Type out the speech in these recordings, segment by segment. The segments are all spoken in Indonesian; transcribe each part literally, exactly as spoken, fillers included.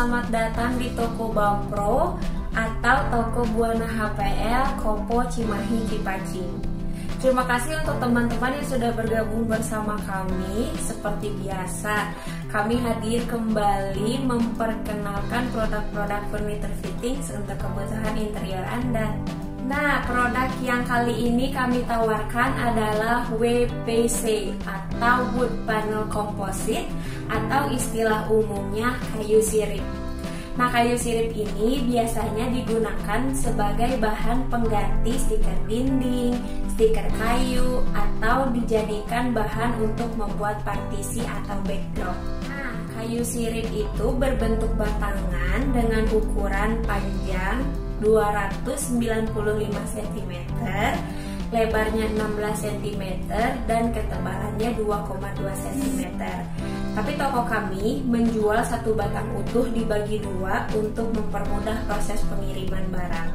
selamat datang di toko Bampro atau toko Buana H P L Kopo Cimahi Cipacing. Terima kasih untuk teman-teman yang sudah bergabung bersama kami. Seperti biasa, kami hadir kembali memperkenalkan produk-produk furniture fittings untuk kebutuhan interior Anda. Nah, produk yang kali ini kami tawarkan adalah W P C atau Wood Panel Composite atau istilah umumnya kayu sirip. Nah, kayu sirip ini biasanya digunakan sebagai bahan pengganti stiker dinding, stiker kayu, atau dijadikan bahan untuk membuat partisi atau backdrop. Nah, kayu sirip itu berbentuk batangan dengan ukuran panjang dua ratus sembilan puluh lima sentimeter, lebarnya enam belas sentimeter, dan ketebalannya dua koma dua sentimeter. Tapi toko kami menjual satu batang utuh dibagi dua untuk mempermudah proses pengiriman barang.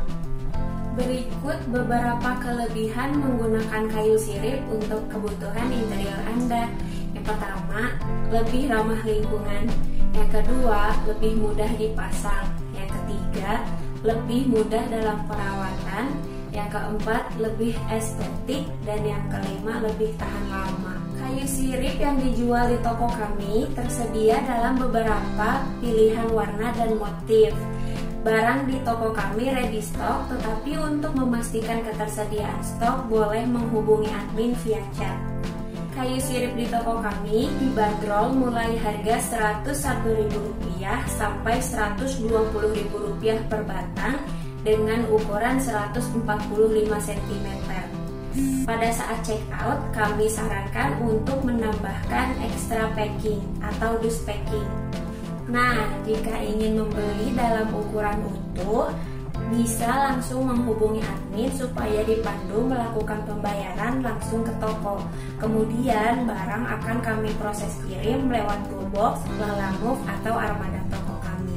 Berikut beberapa kelebihan menggunakan kayu sirip untuk kebutuhan interior Anda. Yang pertama, lebih ramah lingkungan. Yang kedua, lebih mudah dipasang. Yang ketiga, lebih mudah dalam perawatan. Yang keempat, lebih estetik. Dan yang kelima, lebih tahan lama. Kayu sirip yang dijual di toko kami tersedia dalam beberapa pilihan warna dan motif. Barang di toko kami ready stock, tetapi untuk memastikan ketersediaan stok boleh menghubungi admin via chat. Kayu sirip di toko kami dibanderol mulai harga seratus satu ribu rupiah sampai seratus dua puluh ribu rupiah per batang dengan ukuran seratus empat puluh lima sentimeter. Pada saat check out, kami sarankan untuk menambahkan extra packing atau dus packing. Nah, jika ingin membeli dalam ukuran utuh, bisa langsung menghubungi admin supaya dipandu melakukan pembayaran langsung ke toko. Kemudian barang akan kami proses kirim lewat GoBox, Lalamove, atau Armada toko kami.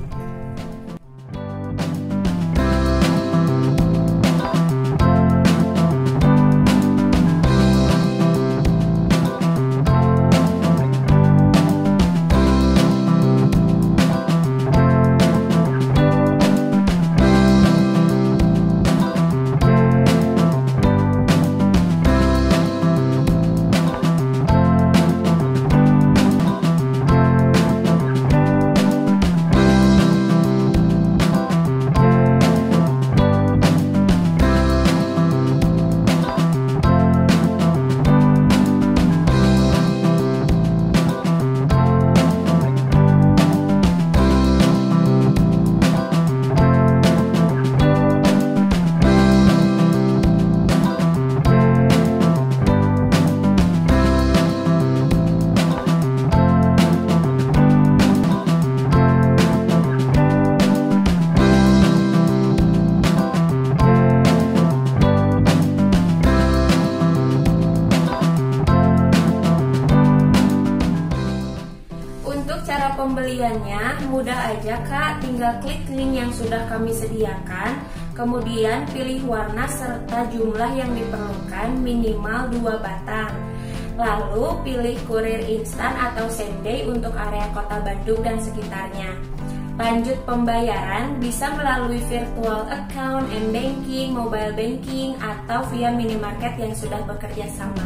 Pembeliannya mudah aja Kak, tinggal klik link yang sudah kami sediakan, kemudian pilih warna serta jumlah yang diperlukan minimal dua batang. Lalu pilih kurir instan atau same day untuk area kota Bandung dan sekitarnya. Lanjut pembayaran bisa melalui virtual account, m-banking, mobile banking, atau via minimarket yang sudah bekerja sama.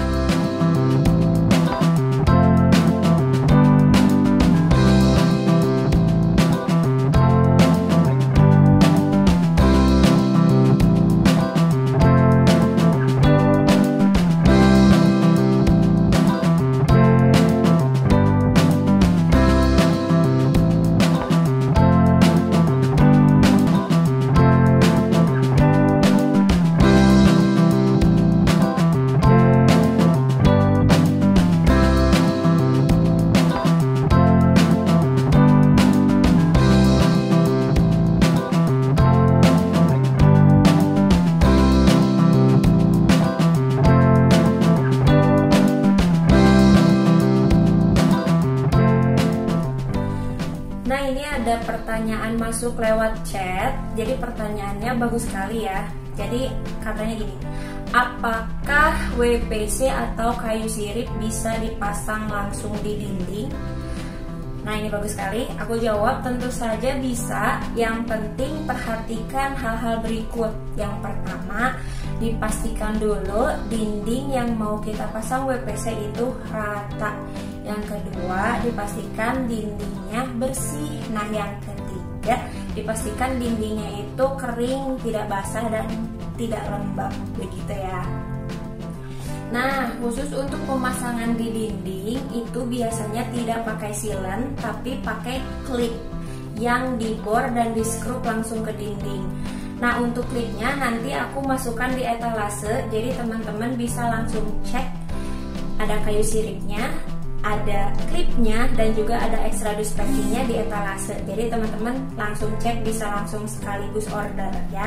Nah, ini ada pertanyaan masuk lewat chat. Jadi pertanyaannya bagus sekali ya. Jadi katanya gini, apakah W P C atau kayu sirip bisa dipasang langsung di dinding? Nah, ini bagus sekali. Aku jawab, tentu saja bisa. Yang penting perhatikan hal-hal berikut. Yang pertama, dipastikan dulu dinding yang mau kita pasang W P C itu rata. Yang kedua, dipastikan dindingnya bersih. Nah, yang ketiga, dipastikan dindingnya itu kering, tidak basah dan tidak lembab. Begitu ya. Nah, khusus untuk pemasangan di dinding itu biasanya tidak pakai silen, tapi pakai klip yang dibor dan di skrup langsung ke dinding. Nah, untuk klipnya nanti aku masukkan di etalase, jadi teman-teman bisa langsung cek. Ada kayu siripnya, ada klipnya, dan juga ada extra dus packingnya di etalase. Jadi teman-teman langsung cek, bisa langsung sekaligus order ya.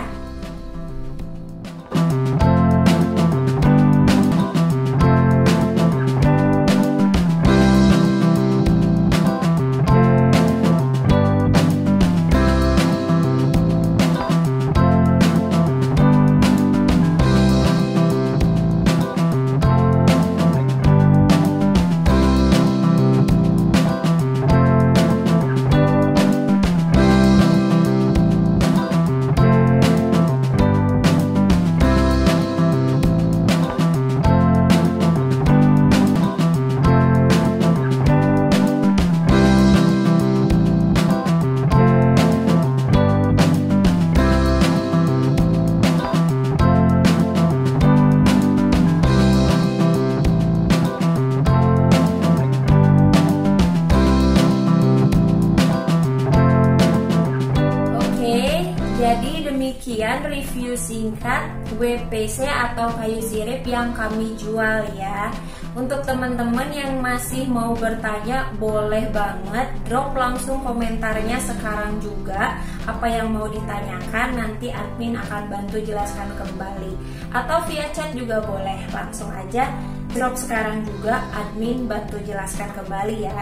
Jadi demikian review singkat W P C atau kayu sirip yang kami jual ya. Untuk teman-teman yang masih mau bertanya, boleh banget drop langsung komentarnya sekarang juga. Apa yang mau ditanyakan nanti admin akan bantu jelaskan kembali. Atau via chat juga boleh, langsung aja drop sekarang juga, admin bantu jelaskan kembali ya.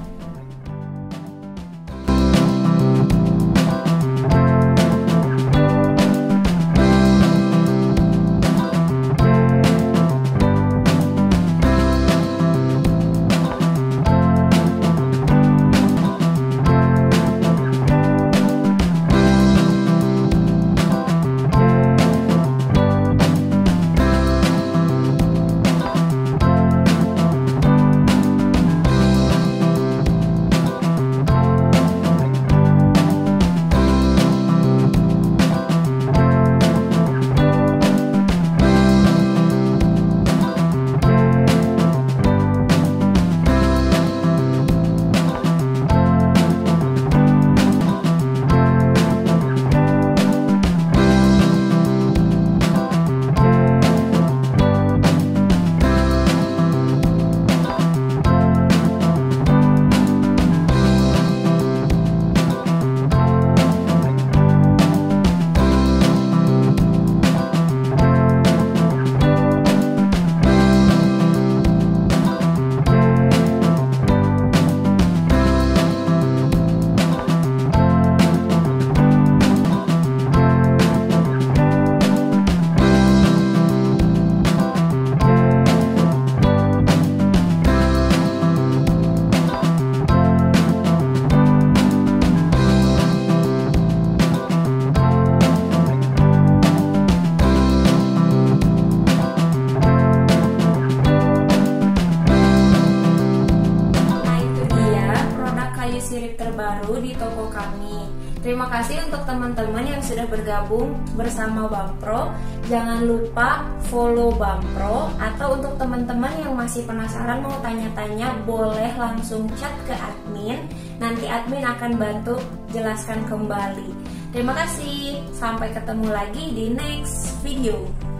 Sirip terbaru di toko kami. Terima kasih untuk teman-teman yang sudah bergabung bersama Bampro. Jangan lupa follow Bampro. Atau untuk teman-teman yang masih penasaran mau tanya-tanya, boleh langsung chat ke admin. Nanti admin akan bantu jelaskan kembali. Terima kasih. Sampai ketemu lagi di next video.